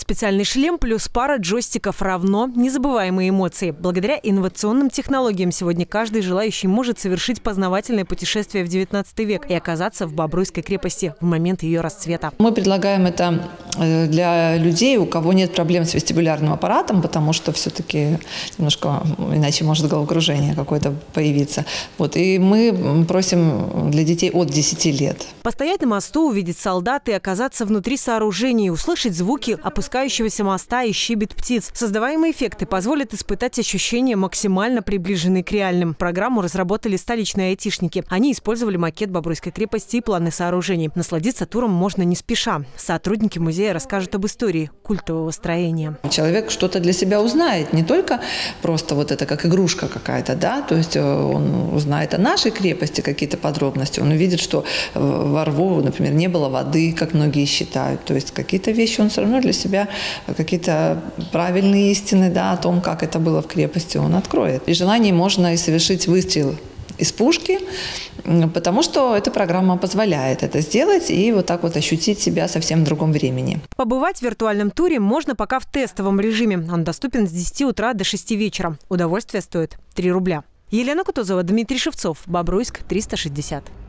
специальный шлем плюс пара джойстиков равно незабываемые эмоции. Благодаря инновационным технологиям сегодня каждый желающий может совершить познавательное путешествие в 19 век и оказаться в Бобруйской крепости в момент ее расцвета. Мы предлагаем это для людей, у кого нет проблем с вестибулярным аппаратом, потому что все-таки немножко иначе может головокружение какое-то появиться. И мы просим для детей от 10 лет. Постоять на мосту, увидеть солдат и оказаться внутри сооружений, услышать звуки опускающегося моста и щебет птиц. Создаваемые эффекты позволят испытать ощущения, максимально приближенные к реальным. Программу разработали столичные айтишники. Они использовали макет Бобруйской крепости и планы сооружений. Насладиться туром можно не спеша. Сотрудники музея расскажут об истории культового строения. Человек что-то для себя узнает, не только просто это как игрушка какая-то, да, то есть он узнает о нашей крепости какие-то подробности, он увидит, что во рву, например, не было воды, как многие считают, то есть какие-то вещи он все равно для себя, какие-то правильные истины, да, о том, как это было в крепости, он откроет. При желании можно и совершить выстрел из пушки, потому что эта программа позволяет это сделать и так ощутить себя совсем в другом времени. Побывать в виртуальном туре можно пока в тестовом режиме. Он доступен с 10 утра до 6 вечера. Удовольствие стоит 3 рубля. Елена Кутузова, Дмитрий Шевцов, Бобруйск, 360.